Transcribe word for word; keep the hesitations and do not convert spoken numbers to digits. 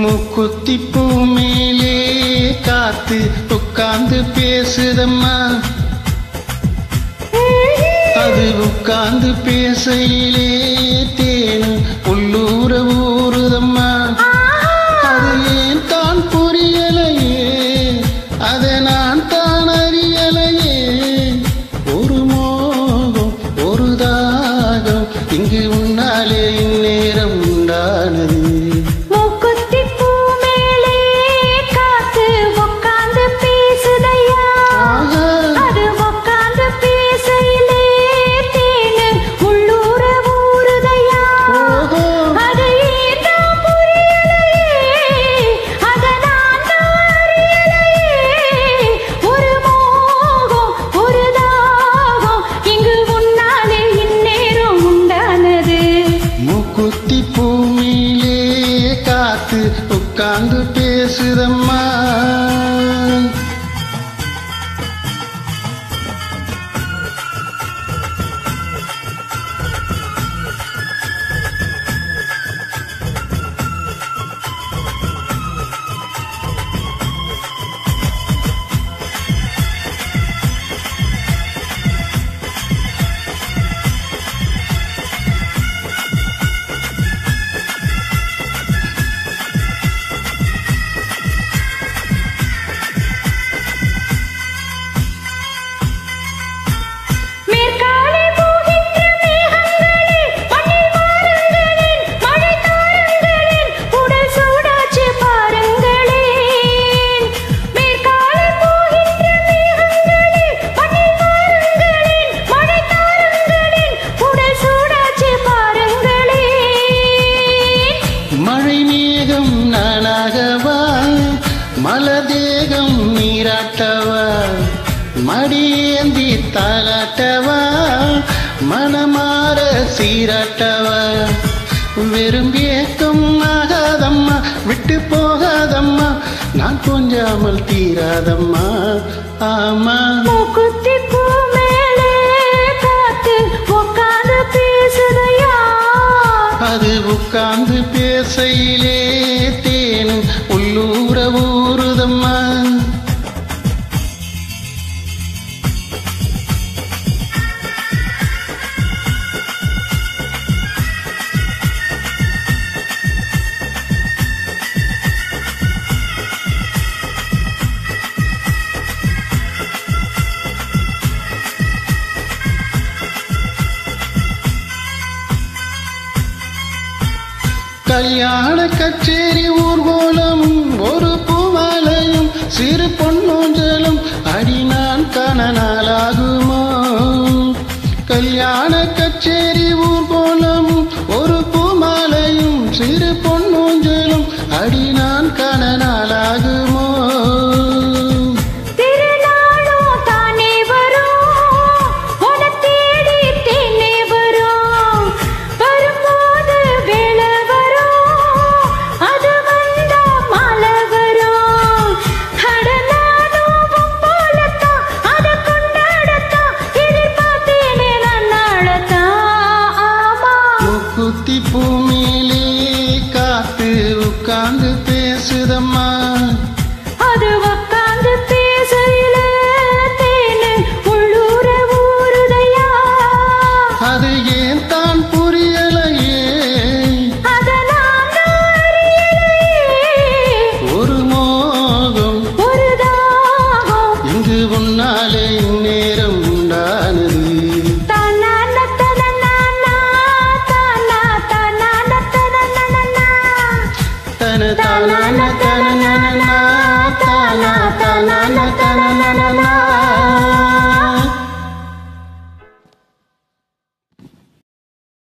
மூக்குத்தி பூ மேலே காத்து உட்கார்ந்து பேசுதம்மா. அது உட்கார்ந்து பேசையிலே தேன் உள்ளூர ஊறுதம்மா. அது ஏன் தான் புரியலையே, அதை நான் தான் அறியலையே. ஒரு மோகம் ஒரு தாகம் இங்கு உன்னாலே இந்நேரம் உண்டானது. குத்தி பூமியிலே காத்து உட்கார்ந்து பேசுதம்மா. நானாகவா மலதேகம் நீராட்டவா, மடியேந்தி தாலாட்டவா, மனமாற சீராட்டவா. விரும்பியேக்கும் ஆகாதம்மா, விட்டு போகாதம்மா, நான் கொஞ்சாமல் தீராதம்மா. ஆமா மூக்குத்தி பூ மேலே காத்து உட்கார்ந்து பேசுதையா. அது உட்கார்ந்து பேசையிலே தேன் உள்ளூர ஊறுதம்மா. கல்யாண கச்சேரி ஊர்வலம் ஒரு